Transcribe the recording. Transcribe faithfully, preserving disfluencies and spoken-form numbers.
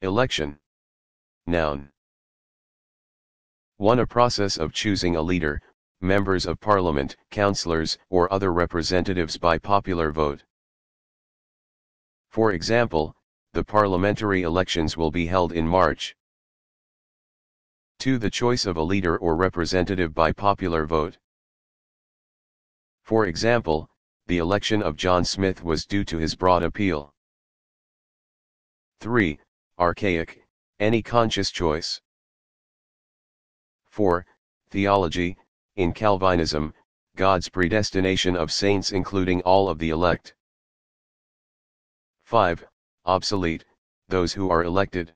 Election. Noun. one. A process of choosing a leader, members of parliament, councillors, or other representatives by popular vote. For example, the parliamentary elections will be held in March. two. The choice of a leader or representative by popular vote. For example, the election of John Smith was due to his broad appeal. three. Archaic, any conscious choice. four. Theology, in Calvinism, God's predestination of saints including all of the elect. five. Obsolete, those who are elected.